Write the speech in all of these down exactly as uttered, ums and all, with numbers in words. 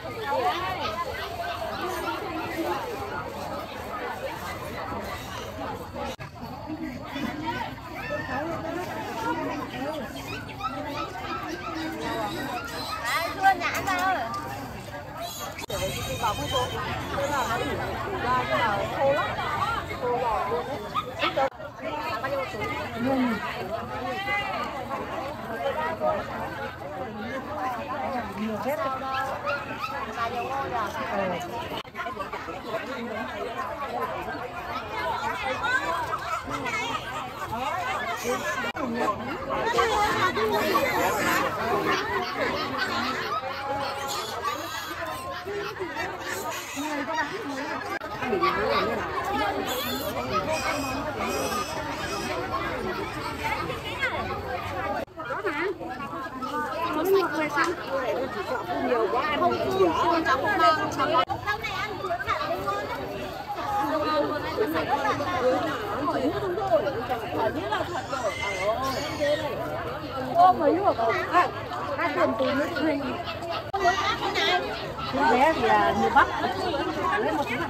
Bảo không cô, cái nào nó ủ ra cái nào khô lắm, khô giòn luôn đấy. Ít đâu, bao nhiêu một túi? Nhiều hết rồi. Bao nhiêu ngôi rồi? Nhiều quá ăn không nhiều cháu không mang cháu lâu này ăn chuối thẳng lên ngon đấy. Ô mấy luộc à, hai tuần túi nữa thì hình bé thì là nhiều bắp lấy một cái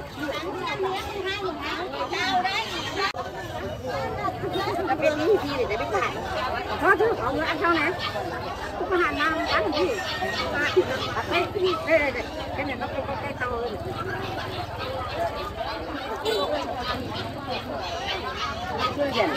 là biết lý gì để biết phải có chứ ông ăn sao này cũng có hàng nam ăn gì đây đây đây cái này nó có cái to lên chưa dần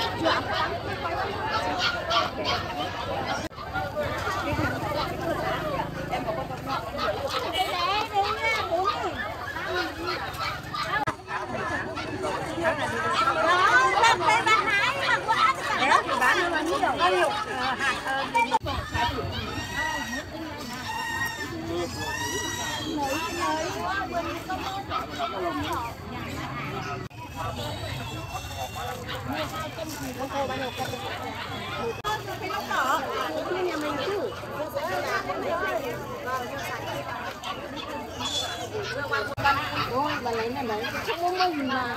ôi bà lấy này đấy không có mình mà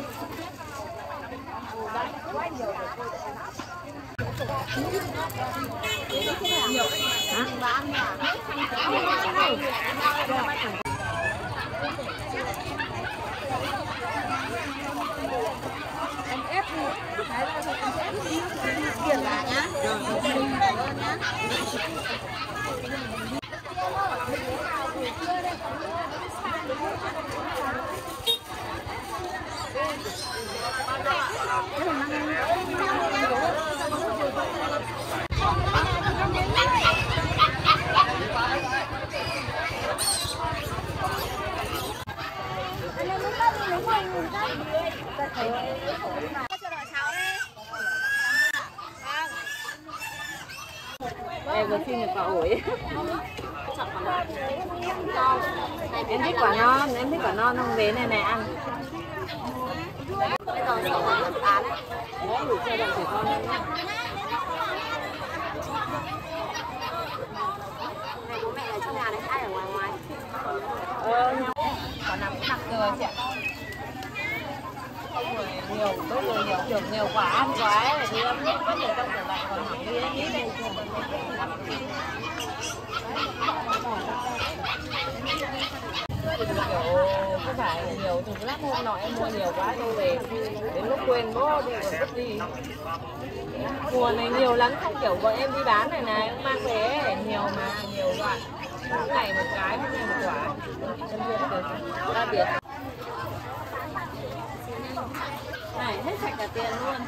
quá nhiều nhiều hả bán mà em ép đi thái ra rồi em ép đi tiền là nhá nhá em vừa xin được quả ổi em thích quả non em thích quả non không về này này ăn bây giờ sổ bán đấy đủ cho đồng trẻ con này bố mẹ ở trong nhà đấy ai ở ngoài ngoài ờ quả nào cũng nặng rồi chị ạ nhiều tốt rồi nhiều trưởng nhiều quả ăn quá ấy thì em biết rất nhiều trong tủ lạnh còn hỏng đi đấy nghĩ đây kiểu không phải nhiều từ lát hôm nọ em mua nhiều quá tôi về đến lúc quên bố đi còn vứt đi mùa này nhiều lắm không kiểu bọn em đi bán này này mang về nhiều mà nhiều loại mỗi ngày một cái mỗi ngày một quả ra biệt này hết sạch cả tiền luôn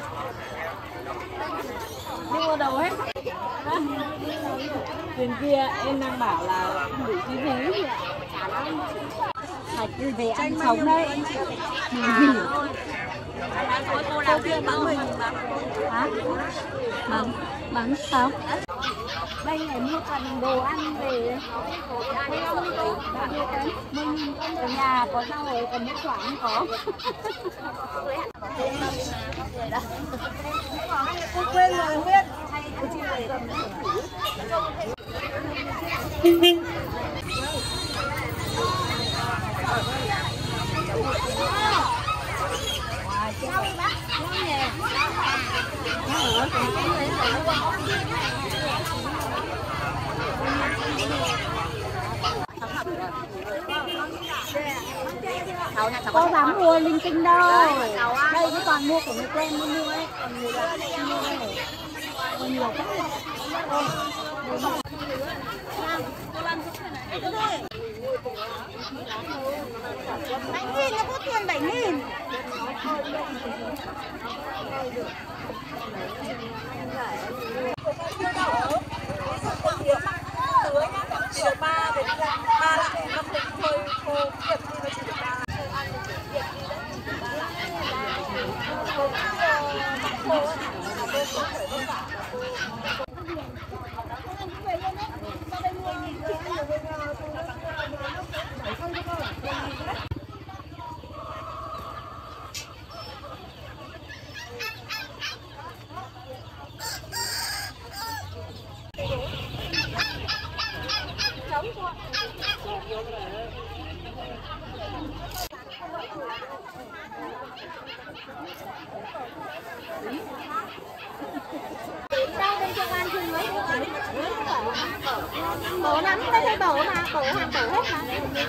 đi mua đầu hết tiền kia em đang bảo là không đủ chi phí sạch như về ăn sống đấy cô cô kia bán mình hả bán bán sao đây này mua phần đồ ăn về mình ở nhà có rau rồi còn những quả không có cô quên rồi Huyết Có dám mua linh tinh đâu. Đây cái toàn mua của người quen mới mua ấy, còn người lạ không mua đâu. Còn nhiều quá. bảy nghìn nó có tiền bảy nghìn. Triệu ba về ba lạng năm thịt thôi khô kiểm thì nó chỉ được ba lạng ăn thì chỉ kiểm đi đấy chỉ được ba lạng khô khô khô khô khởi vất vả bổ lắm, đây đây bổ mà, bổ hàng bổ hết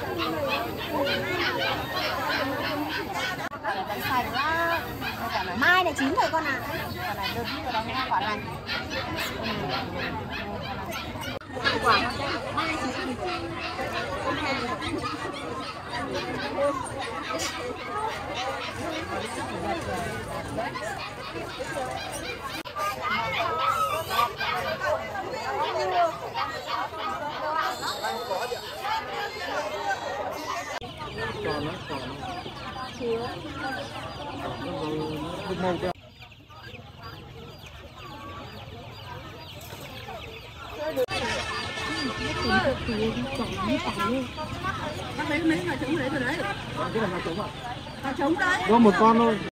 mà. Bánh sành á, quả này mai này chín rồi con à. Quả này đợt đi rồi đó nha, quả này. Quả mai chín rồi. Còn nó còn chưa nó màu kìa. Mấy mấy mà trống đấy rồi đấy. Cái này là trống à? Trống đấy. Có một con thôi.